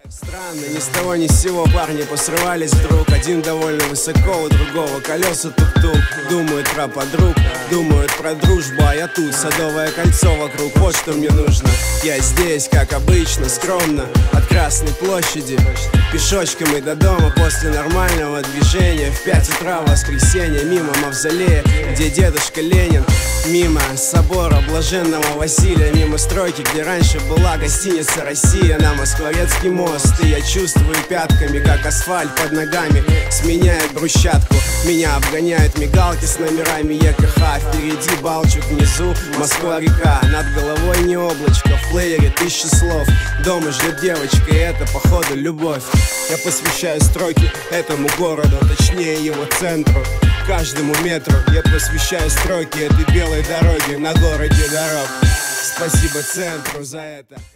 Странно, ни с того ни с сего парни посрывались вдруг. Один довольно высоко, у другого колеса тук-тук. Думают про подруг, думают про дружбу, а я тут, Садовое кольцо вокруг, вот что мне нужно. Я здесь, как обычно, скромно, от Красной площади пешочком и до дома после нормального движения. В 5 утра в воскресенье мимо мавзолея, где дедушка Ленин. Мимо собора Блаженного Василия, мимо стройки, где раньше была гостиница «Россия», на Москворецкий мост. И я чувствую пятками, как асфальт под ногами сменяет брусчатку. Меня обгоняют мигалки с номерами ЕКХ. Впереди Балчук, внизу Москва-река. Над головой не облачко, в плеере 1000 слов. Дома ждет девочка, и это походу любовь. Я посвящаю строки этому городу, точнее его центру, каждому метру. Я посвящаю строки этой белой дороги на городе дорог. Спасибо центру за это.